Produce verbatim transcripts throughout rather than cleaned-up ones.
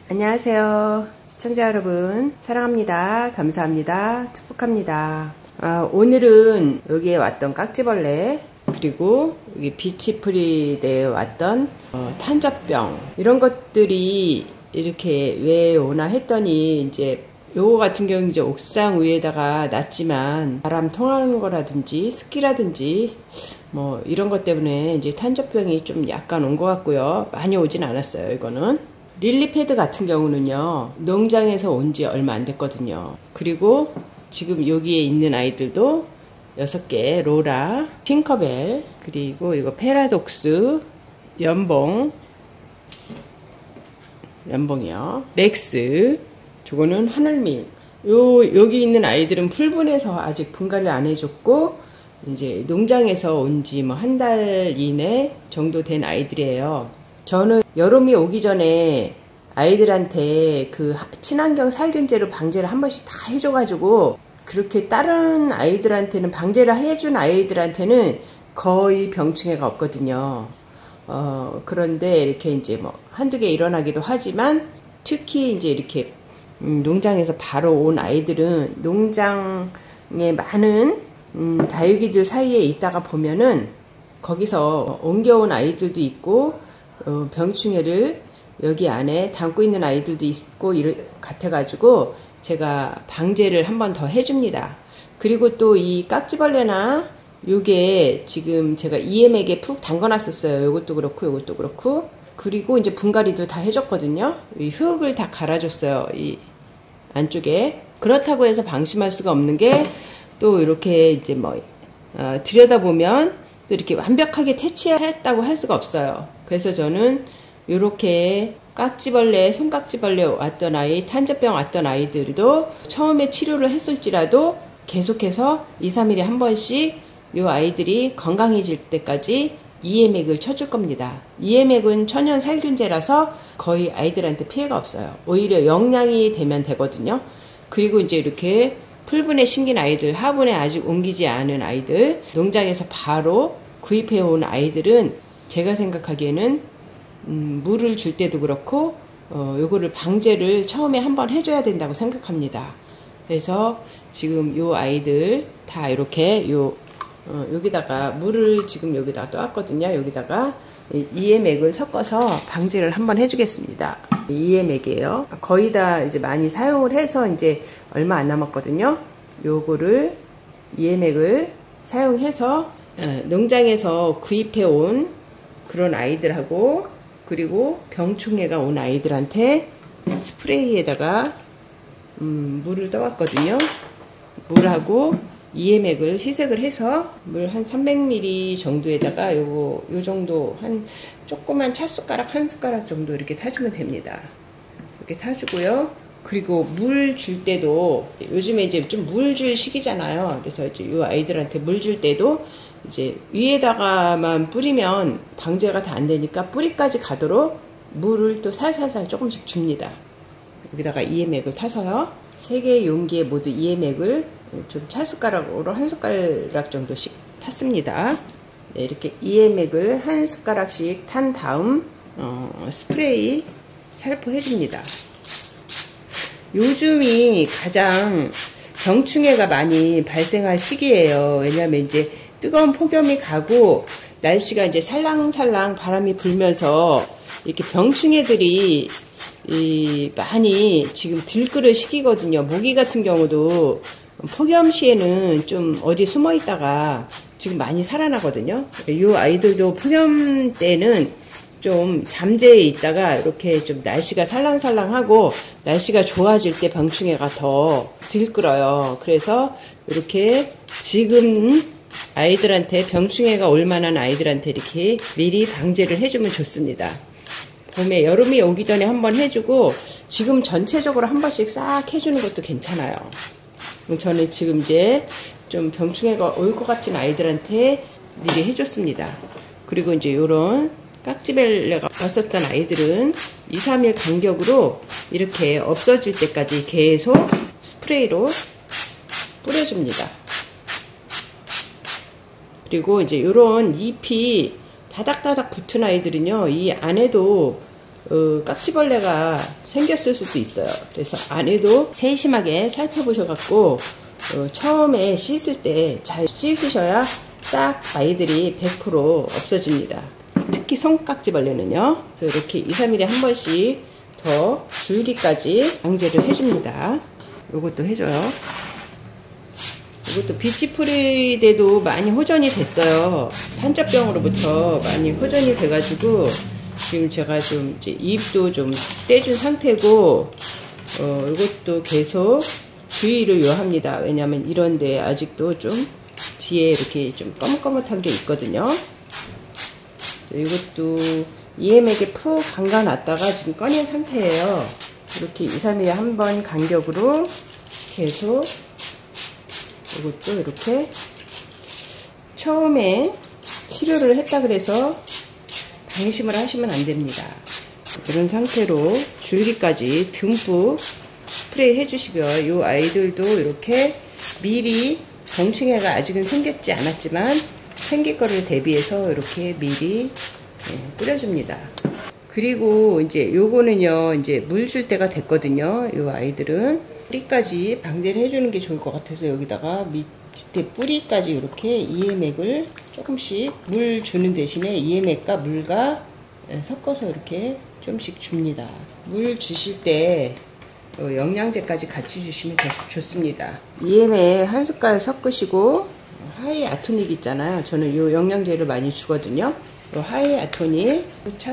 안녕하세요. 시청자 여러분, 사랑합니다. 감사합니다. 축복합니다. 아, 오늘은 여기에 왔던 깍지벌레, 그리고 여기 비치프리대에 왔던 어, 탄저병, 이런 것들이 이렇게 왜 오나 했더니, 이제 요거 같은 경우는 이제 옥상 위에다가 놨지만 바람 통하는 거라든지 습기라든지 뭐 이런 것 때문에 이제 탄저병이 좀 약간 온 것 같고요. 많이 오진 않았어요. 이거는 릴리패드 같은 경우는요, 농장에서 온 지 얼마 안 됐거든요. 그리고 지금 여기에 있는 아이들도 여섯 개, 로라, 팅커벨, 그리고 이거 페라독스, 연봉, 연봉이요, 렉스, 저거는 하늘미. 요, 여기 있는 아이들은 풀분해서 아직 분갈이를 안 해줬고, 이제 농장에서 온 지 뭐 한 달 이내 정도 된 아이들이에요. 저는 여름이 오기 전에 아이들한테 그 친환경 살균제로 방제를 한 번씩 다 해줘가지고, 그렇게 다른 아이들한테는 방제를 해준 아이들한테는 거의 병충해가 없거든요. 어, 그런데 이렇게 이제 뭐 한두 개 일어나기도 하지만, 특히 이제 이렇게 음, 농장에서 바로 온 아이들은 농장에 많은 음, 다육이들 사이에 있다가 보면은 거기서 옮겨온 아이들도 있고, 어, 병충해를 여기 안에 담고 있는 아이들도 있고 이렇 같아가지고 제가 방제를 한 번 더 해줍니다. 그리고 또 이 깍지벌레나 요게 지금 제가 이엠액에 푹 담궈놨었어요. 요것도 그렇고 요것도 그렇고. 그리고 이제 분갈이도 다 해줬거든요. 이 흙을 다 갈아줬어요. 이 안쪽에. 그렇다고 해서 방심할 수가 없는 게, 또 이렇게 이제 뭐 어, 들여다보면 또 이렇게 완벽하게 퇴치했다고 할 수가 없어요. 그래서 저는 이렇게 깍지벌레, 손깍지벌레 왔던 아이, 탄저병 왔던 아이들도 처음에 치료를 했을지라도 계속해서 이, 삼 일에 한 번씩 이 아이들이 건강해질 때까지 이엠액을 쳐줄 겁니다. 이엠액은 천연 살균제라서 거의 아이들한테 피해가 없어요. 오히려 영양이 되면 되거든요. 그리고 이제 이렇게 풀분에 심긴 아이들, 하분에 아직 옮기지 않은 아이들, 농장에서 바로 구입해 온 아이들은 제가 생각하기에는 음, 물을 줄 때도 그렇고 어, 요거를 방제를 처음에 한번 해줘야 된다고 생각합니다. 그래서 지금 요 아이들 다 이렇게 요 어, 여기다가 물을 지금 여기다가 떠왔거든요. 여기다가 이엠액을 섞어서 방제를 한번 해주겠습니다. 이엠액이에요. 거의 다 이제 많이 사용을 해서 이제 얼마 안 남았거든요. 요거를 이엠액을 사용해서 어, 농장에서 구입해 온 그런 아이들하고, 그리고 병충해가 온 아이들한테 스프레이에다가 음, 물을 떠왔거든요. 물하고 이엠액을 희색을 해서 물 한 삼백 밀리리터 정도에다가 요거 요 정도 한 조그만 찻숟가락 한 숟가락 정도 이렇게 타주면 됩니다. 이렇게 타주고요. 그리고 물 줄 때도 요즘에 이제 좀 물 줄 시기잖아요. 그래서 이제 요 아이들한테 물 줄 때도 이제 위에다가만 뿌리면 방제가 다 안 되니까 뿌리까지 가도록 물을 또 살살살 조금씩 줍니다. 여기다가 이엠액을 타서요. 세 개의 용기에 모두 이엠액을 좀 찻숟가락으로 한 숟가락 정도씩 탔습니다. 네, 이렇게 이엠액을 한 숟가락씩 탄 다음 어, 스프레이 살포 해줍니다. 요즘이 가장 병충해가 많이 발생할 시기예요. 왜냐하면 이제 뜨거운 폭염이 가고 날씨가 이제 살랑살랑 바람이 불면서 이렇게 병충해들이 이 많이 지금 들끓을 시기거든요. 모기 같은 경우도 폭염 시에는 좀 어디 숨어 있다가 지금 많이 살아나거든요. 이 아이들도 폭염 때는 좀 잠재해 있다가 이렇게 좀 날씨가 살랑살랑하고 날씨가 좋아질 때 병충해가 더 들끓어요. 그래서 이렇게 지금 아이들한테 병충해가 올 만한 아이들한테 이렇게 미리 방제를 해주면 좋습니다. 봄에 여름이 오기 전에 한번 해주고 지금 전체적으로 한 번씩 싹 해주는 것도 괜찮아요. 저는 지금 이제 좀 병충해가 올 것 같은 아이들한테 미리 해줬습니다. 그리고 이제 요런 깍지벌레가 왔었던 아이들은 이, 삼 일 간격으로 이렇게 없어질 때까지 계속 스프레이로 뿌려줍니다. 그리고 이제 요런 잎이 다닥다닥 붙은 아이들은요, 이 안에도 어, 깍지벌레가 생겼을 수도 있어요. 그래서 안에도 세심하게 살펴보셔갖고 어, 처음에 씻을 때 잘 씻으셔야 딱 아이들이 백 퍼센트 없어집니다. 특히 손깍지벌레는요. 그래서 이렇게 이, 삼 일에 한 번씩 더 줄기까지 방제를 해줍니다. 요것도 해줘요. 이것도 비치프리데도 많이 호전이 됐어요. 탄저병으로부터 많이 호전이 돼가지고 지금 제가 좀 이제 잎도 좀 떼준 상태고 어, 이것도 계속 주의를 요합니다. 왜냐하면 이런데 아직도 좀 뒤에 이렇게 좀 검뭇검뭇한 게 있거든요. 이것도 이엠에게 푹 담가놨다가 지금 꺼낸 상태예요. 이렇게 이, 삼 일에 한 번 간격으로 계속 이것도 이렇게 처음에 치료를 했다 그래서 방심을 하시면 안 됩니다. 이런 상태로 줄기까지 듬뿍 스프레이 해주시고요. 이 아이들도 이렇게 미리 병충해가 아직은 생겼지 않았지만 생길 거를 대비해서 이렇게 미리 뿌려줍니다. 그리고 이제 요거는요, 이제 물 줄 때가 됐거든요. 이 아이들은 뿌리까지 방제를 해주는 게 좋을 것 같아서 여기다가 밑에 뿌리까지 이렇게 이엠액을 조금씩 물 주는 대신에 이엠액과 물과 섞어서 이렇게 좀씩 줍니다. 물 주실 때 영양제까지 같이 주시면 좋습니다. 이엠액 한 숟갈 섞으시고 하이 아토닉 있잖아요. 저는 이 영양제를 많이 주거든요. 이 하이 아토닉 차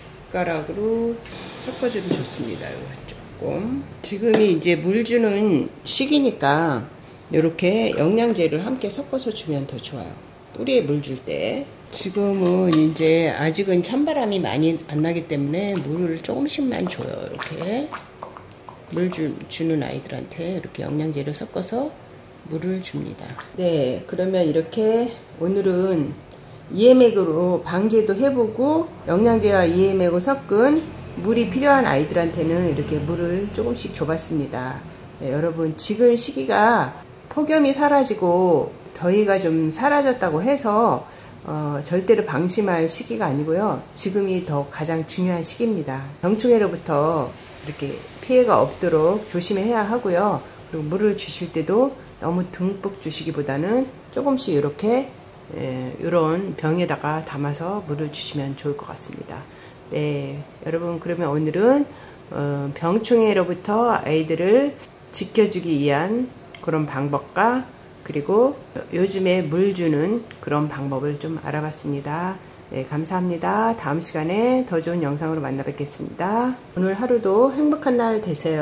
숟가락으로 섞어주면 좋습니다. 이거 조금. 지금이 이제 물 주는 시기니까 이렇게 영양제를 함께 섞어서 주면 더 좋아요. 뿌리에 물 줄 때. 지금은 이제 아직은 찬바람이 많이 안 나기 때문에 물을 조금씩만 줘요. 이렇게 물 주, 주는 아이들한테 이렇게 영양제를 섞어서 물을 줍니다. 네, 그러면 이렇게 오늘은 이엠액으로 방제도 해보고 영양제와 이엠액을 섞은 물이 필요한 아이들한테는 이렇게 물을 조금씩 줘봤습니다. 네, 여러분 지금 시기가 폭염이 사라지고 더위가 좀 사라졌다고 해서 어, 절대로 방심할 시기가 아니고요. 지금이 더 가장 중요한 시기입니다. 병충해로부터 이렇게 피해가 없도록 조심해야 하고요. 그리고 물을 주실 때도 너무 듬뿍 주시기보다는 조금씩 이렇게 예, 이런 병에다가 담아서 물을 주시면 좋을 것 같습니다. 네, 여러분 그러면 오늘은 어, 병충해로부터 아이들을 지켜주기 위한 그런 방법과 그리고 요즘에 물 주는 그런 방법을 좀 알아봤습니다. 네, 감사합니다. 다음 시간에 더 좋은 영상으로 만나 뵙겠습니다. 오늘 하루도 행복한 날 되세요.